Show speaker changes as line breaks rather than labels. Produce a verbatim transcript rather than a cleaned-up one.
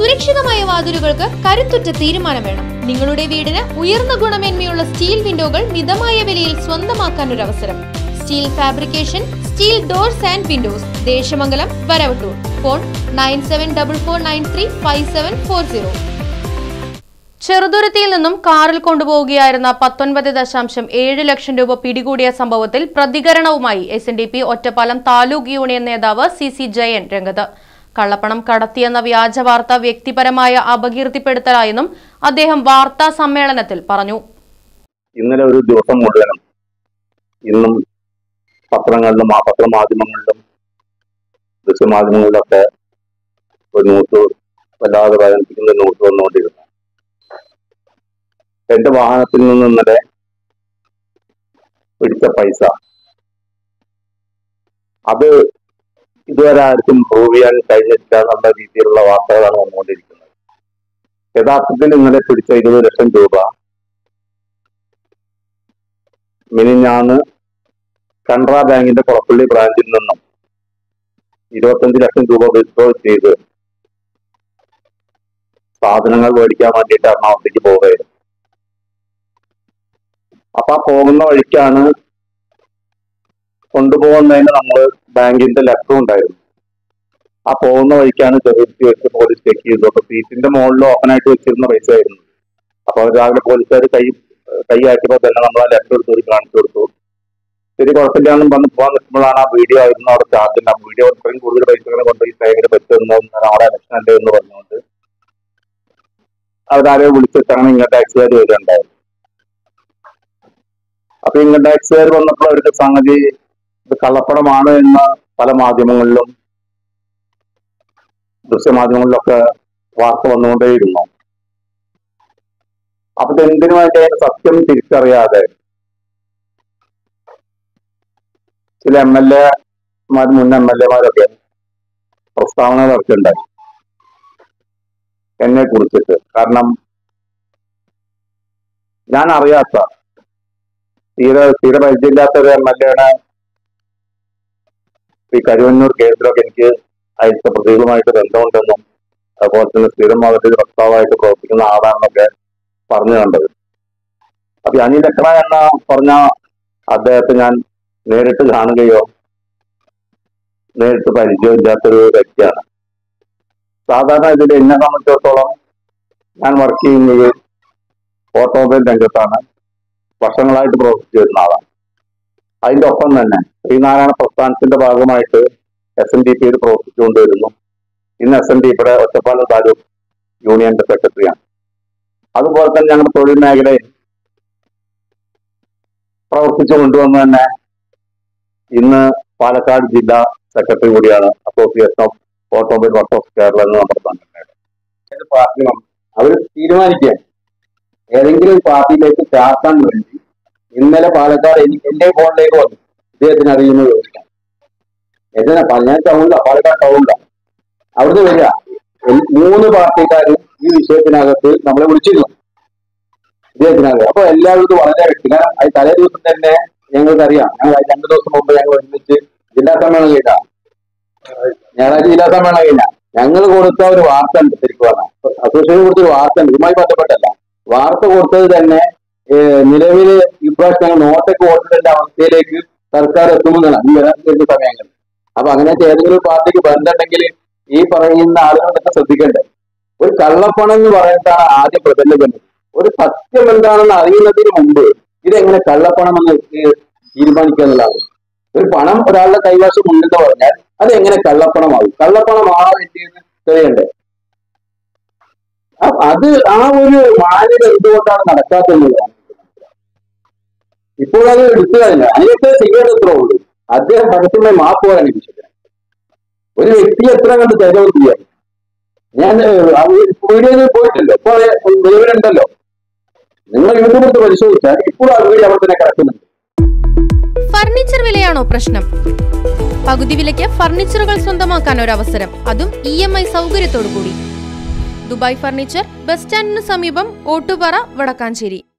സുരക്ഷിതമായ വാതിലുകൾക്ക് കരുത്തുറ്റ തീരുമാനം വേണം. നിങ്ങളുടെ വീടിന് ഉയർന്ന ഗുണമേന്മയുള്ള സ്റ്റീൽ വിൻഡോകൾ മിതമായ വിലയിൽ സ്വന്തമാക്കാൻ ഒരു അവസരം. Steel fabrication, steel doors and windows, Deshamangalam, Varavattoor. Phone nine seven double four nine three five seven four zero. ചെറുതുരുത്തിയിൽ നിന്നും കാറിൽ കൊണ്ടുപോവുകയായിരുന്ന പത്തൊൻപത് ദശാംശം ഏഴ് ലക്ഷം രൂപ പിടികൂടിയ സംഭവത്തിൽ പ്രതികരണവുമായി S N D P Ottapalam taluk union നേതാവ് സി സി ജയൻ രംഗത്ത്. കള്ളപ്പണം കടത്തിയെന്ന വ്യാജ വാർത്ത വ്യക്തിപരമായ അപകീർത്തിപ്പെടുത്തലായെന്നും അദ്ദേഹം വാർത്താ സമ്മേളനത്തിൽ പറഞ്ഞു.
ഇന്നലെ ഒരു ദിവസം മുഴുവനും ഇന്നും പത്രങ്ങളിലും പത്രമാധ്യമങ്ങളിലും ദൃശ്യമാധ്യമങ്ങളിലൊക്കെ ഒരു ന്യൂസ് വല്ലാതെ വേദനിപ്പിക്കുന്ന ന്യൂസ് വന്നുകൊണ്ടിരുന്നു. എന്റെ വാഹനത്തിൽ നിന്ന് ഇന്നലെ പിടിച്ച പൈസ അത് ഇതുവരെ ആർക്കും പ്രൂവ് ചെയ്യാൻ കഴിഞ്ഞിട്ടില്ല എന്നുള്ള രീതിയിലുള്ള വാർത്തകളാണ് വന്നുകൊണ്ടിരിക്കുന്നത്. യഥാർത്ഥത്തിൽ ഇന്നലെ പിടിച്ച ഇരുപത് ലക്ഷം രൂപ മിനിഞ്ഞാന്ന് കനറ ബാങ്കിന്റെ കൊളപ്പള്ളി ബ്രാഞ്ചിൽ നിന്നും ഇരുപത്തഞ്ച് ലക്ഷം രൂപ വിത്ഡ്രോ ചെയ്ത് സാധനങ്ങൾ മേടിക്കാൻ വേണ്ടിയിട്ട് എറണാകുളത്തേക്ക് പോവുകയായിരുന്നു. അപ്പൊ ആ പോകുന്ന വഴിക്കാണ് കൊണ്ടുപോകുന്നതിന് നമ്മൾ ബാങ്കിന്റെ ലെറ്റർ ഉണ്ടായിരുന്നു. ആ പോകുന്ന വഴിക്കാണ് ചെറുത്തി വെച്ച് പോലീസ് ചെക്ക് ചെയ്തു. അപ്പൊ സീറ്റിന്റെ മുകളിൽ ഓപ്പണായിട്ട് വെച്ചിരുന്ന പൈസ ആയിരുന്നു. അപ്പൊ രാവിലെ പോലീസുകാർ കൈ കൈയാക്കിയപ്പോൾ തന്നെ നമ്മൾ ആ ലെറ്റർ എടുത്ത് കാണിച്ചു കൊടുത്തു. ശരി, കുഴപ്പമില്ലാന്നും പറഞ്ഞ് പോകാൻ നിൽക്കുമ്പോഴാണ് ആ വീഡിയോ ആയിരുന്നു അവിടെ ചാർജ്. ആ വീഡിയോ ഇത്രയും കൂടുതൽ പൈസകളെ കൊണ്ട് ഈ സൈഡിൽ പറ്റുന്ന അവിടെ ഇലക്ഷൻ അല്ലേ എന്ന് പറഞ്ഞുകൊണ്ട് അവരാരെയോ വിളിച്ചിട്ടാണ് ഇങ്ങോട്ട് ടാക്സുകാർ വരികയുണ്ടായത്. അപ്പൊ ഇങ്ങോട്ട് ടാക്സുകാർ വന്നപ്പോൾ അവർക്ക് സംഗതി ഇത് കള്ളപ്പണമാണ് എന്ന് പല മാധ്യമങ്ങളിലും ദൃശ്യമാധ്യമങ്ങളിലൊക്കെ വാർത്ത വന്നുകൊണ്ടേയിരുന്നു. അപ്പൊ എന്തിനു വേണ്ടി അതിന്റെ സത്യം തിരിച്ചറിയാതെ ചില എം എൽ എമാർ മുൻ എം എൽ എമാരൊക്കെ പ്രസ്താവനകൾ ഇറക്കുണ്ടായി എന്നെ കുറിച്ചിട്ട്. കാരണം ഞാൻ അറിയാത്ത തീരെ തീരെ പരിചയമില്ലാത്ത ഒരു എം എൽ എയുടെ ഈ കരുവന്നൂർ കേസിലൊക്കെ എനിക്ക് അയച്ച പ്രതികളുമായിട്ട് ബന്ധമുണ്ടെന്നും അതുപോലെ തന്നെ സ്ഥിരം അവരുടെ വക്താവായിട്ട് പ്രവർത്തിക്കുന്ന ആളാണെന്നൊക്കെ പറഞ്ഞു കണ്ടത്. അപ്പൊ അനിൽ എക്ര എന്ന പറഞ്ഞ അദ്ദേഹത്തെ ഞാൻ നേരിട്ട് കാണുകയോ നേരിട്ട് പരിചയമില്ലാത്തൊരു വ്യക്തിയാണ്. സാധാരണ ഇതിൽ എന്നെ സംബന്ധിച്ചിടത്തോളം ഞാൻ വർക്ക് ചെയ്യുന്നത് ഓട്ടോമൊബൈൽ രംഗത്താണ്. വർഷങ്ങളായിട്ട് പ്രവർത്തിച്ചു വരുന്ന ആളാണ്. അതിന്റെ ഒപ്പം തന്നെ ശ്രീനാരായണ പ്രസ്ഥാനത്തിന്റെ ഭാഗമായിട്ട് എസ് എൻ ഡി പിയിൽ പ്രവർത്തിച്ചുകൊണ്ടുവരുന്നു. ഇന്ന് എസ് എൻ ഡി പിയുടെ ഒറ്റപ്പാലം താലൂക്ക് യൂണിയന്റെ സെക്രട്ടറിയാണ്. അതുപോലെ തന്നെ ഞങ്ങൾ തൊഴിൽ മേഖലയിൽ പ്രവർത്തിച്ചു കൊണ്ടുവന്ന് തന്നെ ഇന്ന് പാലക്കാട് ജില്ലാ സെക്രട്ടറി കൂടിയാണ് association of automobile workers Kerala എന്ന് നമ്മുടെ സംഘടനയുടെ പാർട്ടി. അവർ തീരുമാനിക്കുക ഏതെങ്കിലും പാർട്ടിയിലേക്ക് ചേർക്കാൻ വേണ്ടി ഇന്നലെ പാലക്കാട് എനിക്ക് എന്റെ ഫോണിലേക്ക് വന്നു. ഇദ്ദേഹത്തിന് അറിയുന്നത് ചോദിക്കാം. എങ്ങനെ ഞാൻ ടൗണില പാലക്കാട് ടൗണില അവിടുന്ന് വരിക മൂന്ന് പാർട്ടിക്കാരും ഈ വിഷയത്തിനകത്ത് നമ്മളെ വിളിച്ചിരുന്നു ഇദ്ദേഹത്തിനകത്ത്. അപ്പൊ എല്ലാവരും വളരെ വ്യക്തി കാരണം അത് തലേ ദിവസം തന്നെ ഞങ്ങൾക്കറിയാം. ഞങ്ങൾ രണ്ടു ദിവസം മുമ്പ് ഞങ്ങൾ ഒരുമിച്ച് ജില്ലാ സമ്മേളനം കഴിഞ്ഞ ഞായറാഴ്ച ജില്ലാ സമ്മേളനം കഴിഞ്ഞ ഞങ്ങൾ കൊടുത്ത ഒരു വാർത്ത ഉണ്ട്. ശരിക്കും പറഞ്ഞാൽ അസോസിയേഷൻ കൊടുത്തൊരു വാർത്ത ഉണ്ട്. ഇതുമായി ബന്ധപ്പെട്ടല്ല. വാർത്ത കൊടുത്തത് തന്നെ നിലവില് ഇപ്രാവശ്യം ഞങ്ങൾ നോട്ടൊക്കെ വോട്ടിടേണ്ട അവസ്ഥയിലേക്ക് സർക്കാർ എത്തുമെന്നാണ് ഈ വരുന്ന സമയങ്ങളിൽ. അപ്പൊ അങ്ങനത്തെ ഏതെങ്കിലും പാർട്ടിക്ക് ബന്ധമുണ്ടെങ്കിൽ ഈ പറയുന്ന ആളുകളൊക്കെ ശ്രദ്ധിക്കേണ്ടത് ഒരു കള്ളപ്പണം എന്ന് പറയുന്നതാണ് ആദ്യം പ്രബന്ധം. ഒരു സത്യം എന്താണെന്ന് അറിയുന്നതിന് മുമ്പ് ഇതെങ്ങനെ കള്ളപ്പണം എന്ന് തീരുമാനിക്കുക എന്നുള്ളതാണ്. ഒരു പണം ഒരാളുടെ കൈവശം ഉണ്ടെന്ന് പറഞ്ഞാൽ അത് എങ്ങനെ കള്ളപ്പണമാകും? കള്ളപ്പണമാണോ എന്ന് തെളിയണ്ടേ? അത് ആ ഒരു മാന്യത എന്തുകൊണ്ടാണ് നടക്കാത്തതെന്നുള്ളതാണ്. ഇപ്പോൾ അത് എടുത്തു കഴിഞ്ഞാൽ അതിനൊക്കെ ചെയ്യേണ്ടത്രേ ഉള്ളൂ. അദ്ദേഹം പരസ്യമായി മാപ്പ് പറയാൻ വിശ്വസിക്കണം. ഒരു വ്യക്തി എത്ര കണ്ട് തെരഞ്ഞെടുപ്പ് ചെയ്യാൻ ഞാൻ വീഡിയോയിൽ പോയിട്ടില്ല. ഇപ്പോൾ നിലവിലുണ്ടല്ലോ, നിങ്ങൾ യൂട്യൂബിൽ പരിശോധിച്ചാൽ ഇപ്പോൾ ആ വീഡിയോ അവിടെ തന്നെ കിടക്കുന്നുണ്ട്.
ഫർണിച്ചർ വിലയാണോ പ്രശ്നം? പകുതി വിലയ്ക്ക് ഫർണിച്ചറുകൾ സ്വന്തമാക്കാൻ ഒരു അവസരം, അതും ഇ എം ഐ സൗകര്യത്തോടു കൂടി. ദുബായ് ഫർണിച്ചർ, ബസ് സ്റ്റാൻഡിന് സമീപം, ഓട്ടുപാറ, വടക്കാഞ്ചേരി.